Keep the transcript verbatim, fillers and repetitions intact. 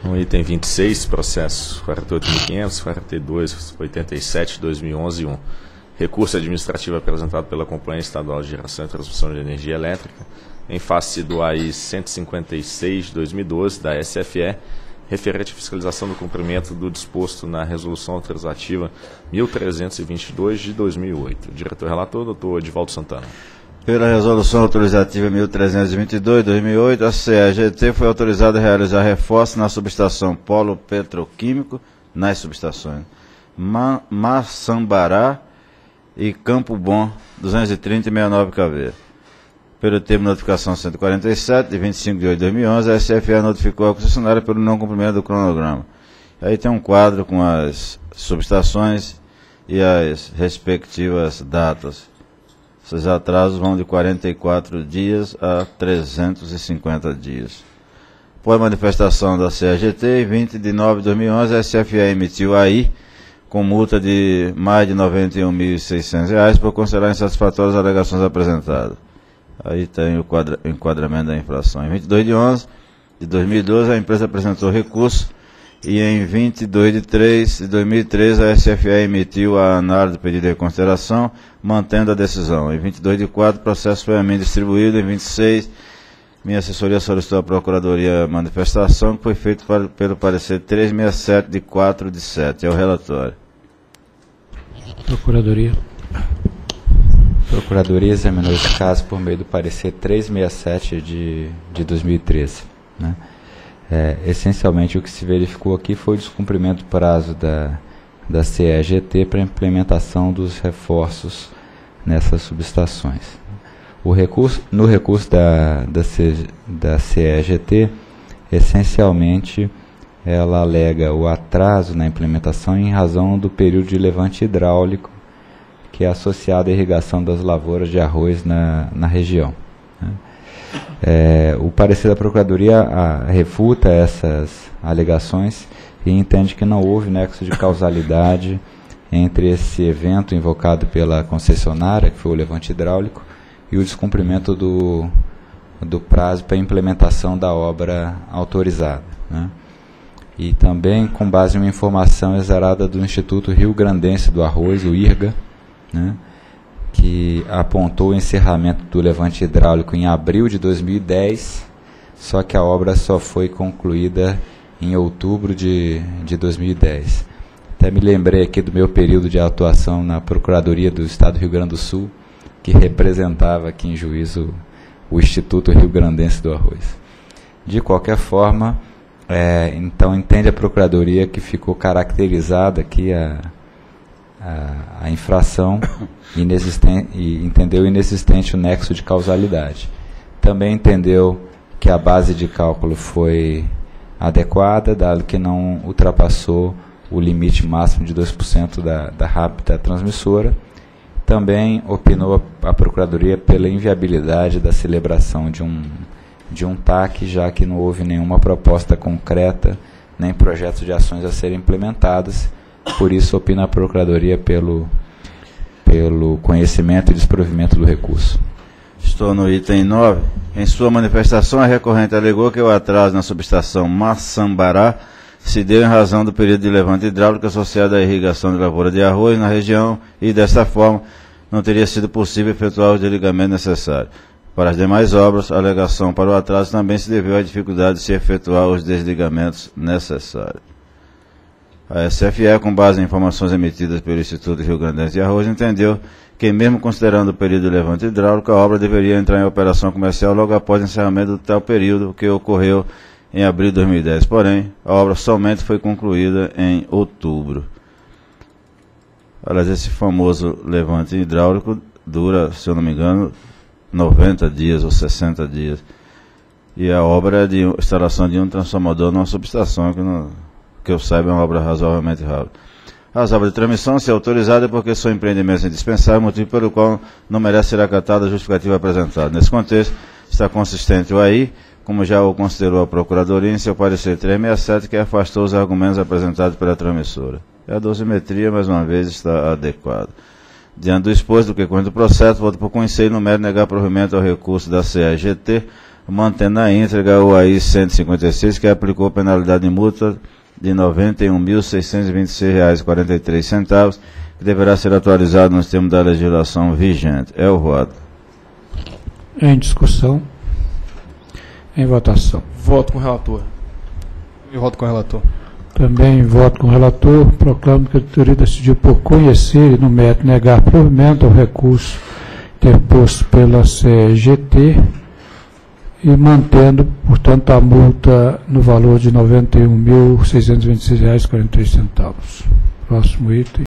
No item vinte e seis, processo quarenta e oito mil quinhentos, quarenta e dois, oitenta e sete, dois mil e onze, um. Recurso administrativo apresentado pela Companhia Estadual de Geração e Transmissão de Energia Elétrica, em face do A I cento e cinquenta e seis, dois mil e doze, da S F E, referente à fiscalização do cumprimento do disposto na Resolução Autorizativa mil trezentos e vinte e dois, de dois mil e oito. Diretor-relator, doutor Edivaldo Santana. Pela Resolução Autorizativa mil trezentos e vinte e dois, de dois mil e oito, a C E G T foi autorizada a realizar reforço na subestação Polo Petroquímico, nas subestações Ma Maçambará e Campo Bom, duzentos e trinta e sessenta e nove kV. Pelo termo de notificação cento e quarenta e sete, de vinte e cinco de oito de dois mil e onze, a S F E notificou a concessionária pelo não cumprimento do cronograma. Aí tem um quadro com as subestações e as respectivas datas. Esses atrasos vão de quarenta e quatro dias a trezentos e cinquenta dias. Por manifestação da C E G T, em vinte de nove de dois mil e onze, a S F E emitiu a I, com multa de mais de noventa e um mil e seiscentos reais por considerar insatisfatórias as alegações apresentadas. Aí tem o quadra, enquadramento da infração. Em vinte e dois de onze de dois mil e doze, a empresa apresentou recurso e em vinte e dois de três de dois mil e treze, a S F E emitiu a análise do pedido de reconsideração, mantendo a decisão. Em vinte e dois de quatro, o processo foi a mim distribuído. Em vinte e seis, minha assessoria solicitou à Procuradoria a manifestação, que foi feito para, pelo parecer trezentos e sessenta e sete, de quatro de sete. É o relatório. Procuradoria. Procuradoria examinou esse caso por meio do parecer trezentos e sessenta e sete de, de dois mil e treze. Né? É, essencialmente, o que se verificou aqui foi o descumprimento do prazo da, da C E G T para a implementação dos reforços nessas subestações. O recurso, no recurso da, da, C, da C E G T, essencialmente, ela alega o atraso na implementação em razão do período de levante hidráulico que é associado à irrigação das lavouras de arroz na, na região. Né? É, o parecer da Procuradoria a, refuta essas alegações e entende que não houve nexo de causalidade entre esse evento invocado pela concessionária, que foi o levante hidráulico, e o descumprimento do, do prazo para a implementação da obra autorizada. Né? E também com base em uma informação exarada do Instituto Rio Grandense do Arroz, o IRGA, né, que apontou o encerramento do levante hidráulico em abril de dois mil e dez, só que a obra só foi concluída em outubro de, de dois mil e dez. Até me lembrei aqui do meu período de atuação na Procuradoria do Estado do Rio Grande do Sul, que representava aqui em juízo o Instituto Rio Grandense do Arroz. De qualquer forma, é, então entende a Procuradoria que ficou caracterizada aqui a A, a infração inexistente, e entendeu inexistente o nexo de causalidade. Também entendeu que a base de cálculo foi adequada, dado que não ultrapassou o limite máximo de dois por cento da, da R A P da transmissora. Também opinou a, a Procuradoria pela inviabilidade da celebração de um, de um T A C, já que não houve nenhuma proposta concreta, nem projetos de ações a serem implementadas. Por isso, opina a Procuradoria pelo, pelo conhecimento e desprovimento do recurso. Estou no item nove. Em sua manifestação, a recorrente alegou que o atraso na subestação Maçambará se deu em razão do período de levante hidráulico associado à irrigação de lavoura de arroz na região e, desta forma, não teria sido possível efetuar o desligamento necessário. Para as demais obras, a alegação para o atraso também se deveu à dificuldade de se efetuar os desligamentos necessários. A S F E, com base em informações emitidas pelo Instituto Rio Grandense de Arroz, entendeu que, mesmo considerando o período de levante hidráulico, a obra deveria entrar em operação comercial logo após o encerramento do tal período, que ocorreu em abril de dois mil e dez. Porém, a obra somente foi concluída em outubro. Aliás, esse famoso levante hidráulico dura, se eu não me engano, noventa dias ou sessenta dias. E a obra é de instalação de um transformador numa subestação que não... que eu saiba, é uma obra razoavelmente rápida. As obras de transmissão, se autorizada, porque são empreendimentos indispensáveis, motivo pelo qual não merece ser acatada a justificativa apresentada. Nesse contexto, está consistente o A I, como já o considerou a Procuradoria em seu parecer trezentos e sessenta e sete, que afastou os argumentos apresentados pela transmissora. A dosimetria, mais uma vez, está adequada. Diante do exposto do que consta do processo, voto por conhecer e no mérito negar provimento ao recurso da C E G T, mantendo na íntegra o A I cento e cinquenta e seis, que aplicou penalidade de multa de noventa e um mil seiscentos e vinte e seis reais e quarenta e três centavos, que deverá ser atualizado nos termos da legislação vigente. É o voto. Em discussão. Em votação. Voto com o relator. Eu voto com o relator. Também voto com o relator. Proclamo que a diretoria decidiu por conhecer e, no mérito, negar provimento ao recurso interposto pela C E G T e mantendo, portanto, a multa no valor de noventa e um mil seiscentos e vinte e seis reais e quarenta e três centavos. Próximo item.